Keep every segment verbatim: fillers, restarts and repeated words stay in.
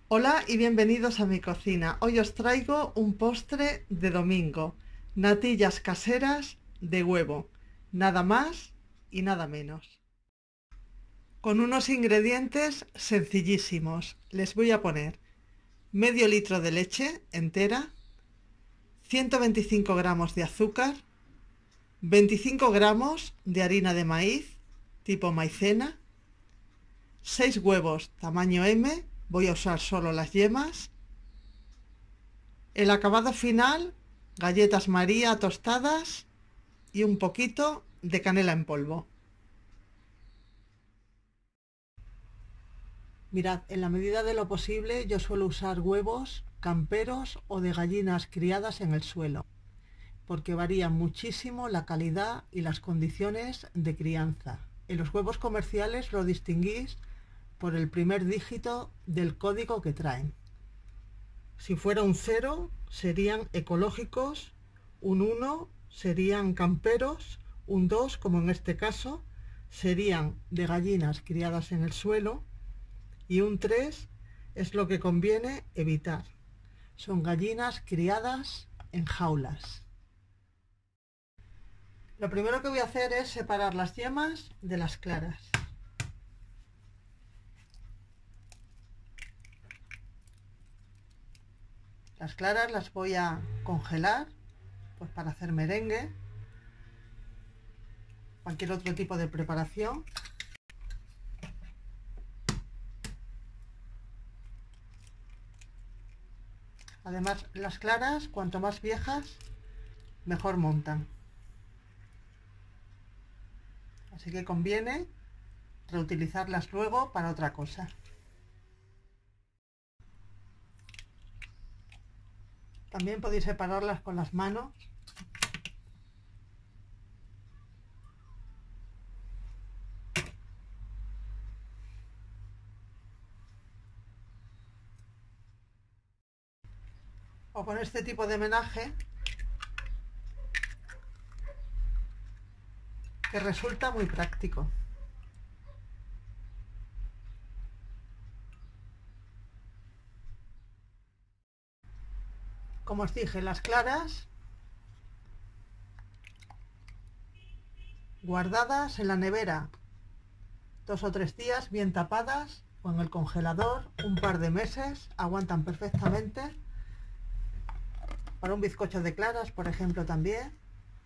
Hola y bienvenidos a mi cocina. Hoy os traigo un postre de domingo, natillas caseras de huevo, nada más y nada menos. Con unos ingredientes sencillísimos. Les voy a poner medio litro de leche entera, ciento veinticinco gramos de azúcar, veinticinco gramos de harina de maíz tipo maicena, seis huevos tamaño eme, voy a usar solo las yemas. El acabado final, galletas María tostadas y un poquito de canela en polvo. Mirad, en la medida de lo posible yo suelo usar huevos camperos o de gallinas criadas en el suelo, porque varía muchísimo la calidad y las condiciones de crianza. En los huevos comerciales lo distinguís por el primer dígito del código que traen. Si fuera un cero serían ecológicos, un uno serían camperos, un dos, como en este caso, serían de gallinas criadas en el suelo y un tres es lo que conviene evitar. Son gallinas criadas en jaulas. Lo primero que voy a hacer es separar las yemas de las claras. Las claras las voy a congelar, pues para hacer merengue, cualquier otro tipo de preparación. Además, las claras, cuanto más viejas, mejor montan. Así que conviene reutilizarlas luego para otra cosa. También podéis separarlas con las manos. O con este tipo de menaje, que resulta muy práctico. Como os dije, las claras guardadas en la nevera dos o tres días, bien tapadas, o en el congelador un par de meses, aguantan perfectamente. Para un bizcocho de claras, por ejemplo, también.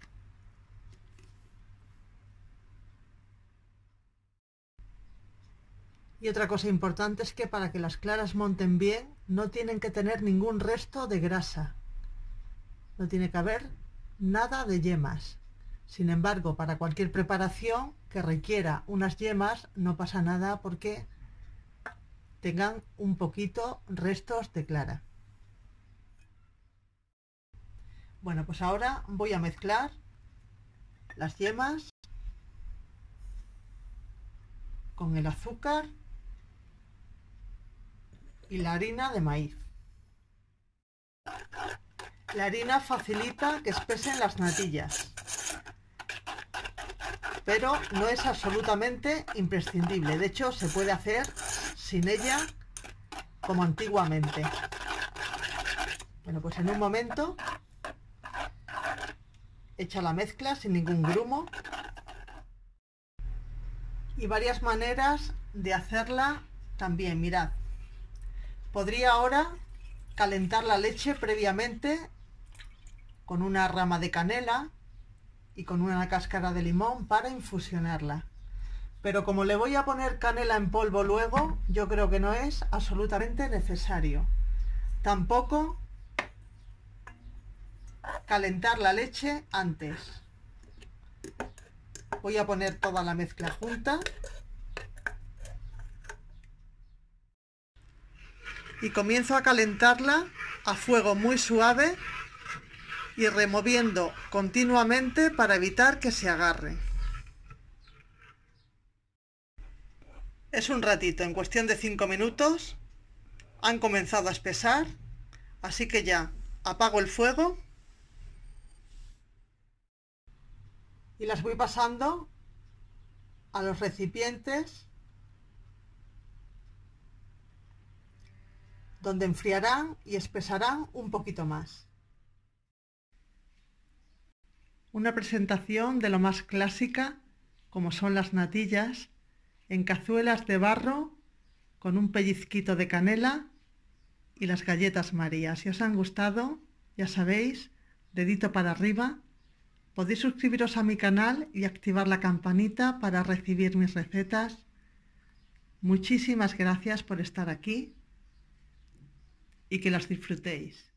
Y otra cosa importante es que para que las claras monten bien, no tienen que tener ningún resto de grasa. No tiene que haber nada de yemas. Sin embargo, para cualquier preparación que requiera unas yemas, no pasa nada porque tengan un poquito restos de clara. Bueno, pues ahora voy a mezclar las yemas con el azúcar y la harina de maíz. La harina facilita que espesen las natillas, pero no es absolutamente imprescindible. De hecho, se puede hacer sin ella como antiguamente. Bueno, pues en un momento echa la mezcla sin ningún grumo. Y varias maneras de hacerla también, mirad. Podría ahora calentar la leche previamente con una rama de canela y con una cáscara de limón para infusionarla. Pero como le voy a poner canela en polvo luego, yo creo que no es absolutamente necesario. Tampoco calentar la leche antes. Voy a poner toda la mezcla junta. Y comienzo a calentarla a fuego muy suave y removiendo continuamente para evitar que se agarre. Es un ratito, en cuestión de cinco minutos han comenzado a espesar, así que ya apago el fuego y las voy pasando a los recipientes donde enfriarán y espesarán un poquito más. Una presentación de lo más clásica, como son las natillas, en cazuelas de barro, con un pellizquito de canela y las galletas María. Si os han gustado, ya sabéis, dedito para arriba. Podéis suscribiros a mi canal y activar la campanita para recibir mis recetas. Muchísimas gracias por estar aquí y que las disfrutéis.